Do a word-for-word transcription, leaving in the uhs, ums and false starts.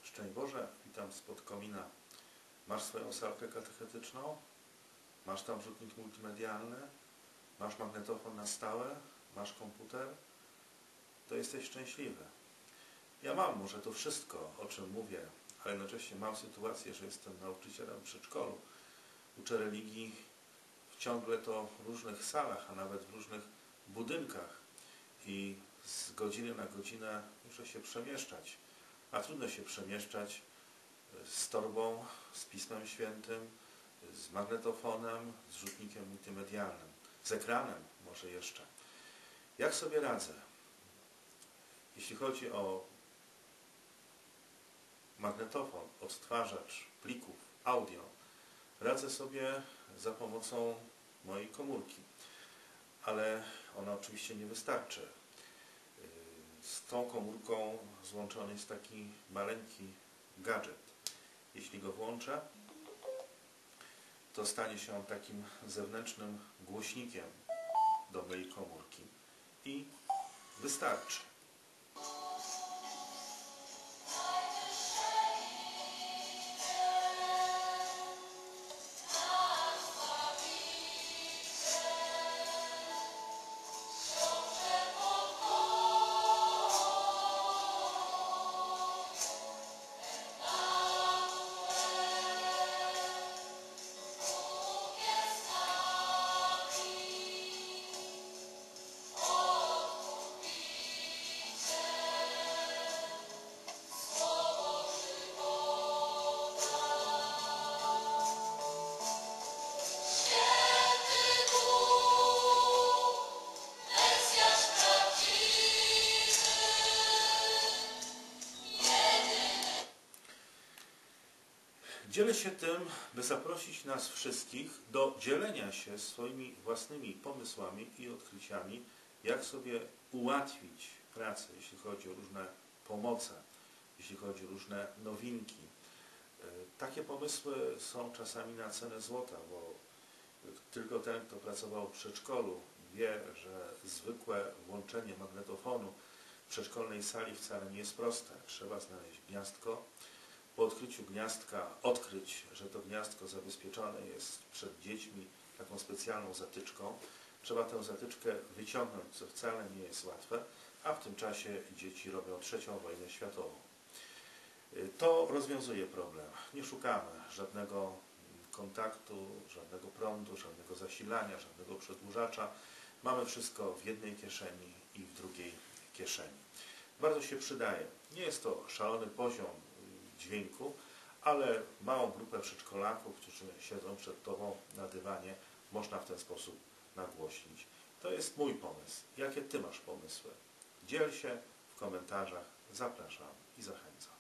Szczęść Boże, witam spod komina. Masz swoją salkę katechetyczną? Masz tam rzutnik multimedialny? Masz magnetofon na stałe? Masz komputer? To jesteś szczęśliwy. Ja mam może to wszystko, o czym mówię, ale jednocześnie mam sytuację, że jestem nauczycielem w przedszkolu. Uczę religii w ciągle to w różnych salach, a nawet w różnych budynkach i z godziny na godzinę muszę się przemieszczać. A trudno się przemieszczać z torbą, z Pismem Świętym, z magnetofonem, z rzutnikiem multimedialnym, z ekranem może jeszcze. Jak sobie radzę? Jeśli chodzi o magnetofon, odtwarzacz plików audio, radzę sobie za pomocą mojej komórki, ale ona oczywiście nie wystarczy. Z tą komórką złączony jest taki maleńki gadżet. Jeśli go włączę, to stanie się on takim zewnętrznym głośnikiem do mojej komórki i wystarczy. Dzielę się tym, by zaprosić nas wszystkich do dzielenia się swoimi własnymi pomysłami i odkryciami, jak sobie ułatwić pracę, jeśli chodzi o różne pomoce, jeśli chodzi o różne nowinki. Takie pomysły są czasami na cenę złota, bo tylko ten, kto pracował w przedszkolu, wie, że zwykłe włączenie magnetofonu w przedszkolnej sali wcale nie jest proste. Trzeba znaleźć gniazdko. Po odkryciu gniazdka odkryć, że to gniazdko zabezpieczone jest przed dziećmi taką specjalną zatyczką. Trzeba tę zatyczkę wyciągnąć, co wcale nie jest łatwe, a w tym czasie dzieci robią trzecią wojnę światową. To rozwiązuje problem. Nie szukamy żadnego kontaktu, żadnego prądu, żadnego zasilania, żadnego przedłużacza. Mamy wszystko w jednej kieszeni i w drugiej kieszeni. Bardzo się przydaje. Nie jest to szalony poziom dźwięku, ale małą grupę przedszkolaków, którzy siedzą przed Tobą na dywanie, można w ten sposób nagłośnić. To jest mój pomysł. Jakie Ty masz pomysły? Dziel się w komentarzach. Zapraszam i zachęcam.